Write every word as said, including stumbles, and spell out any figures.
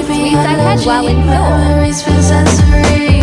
sweets I had while in Seoul. Memories possess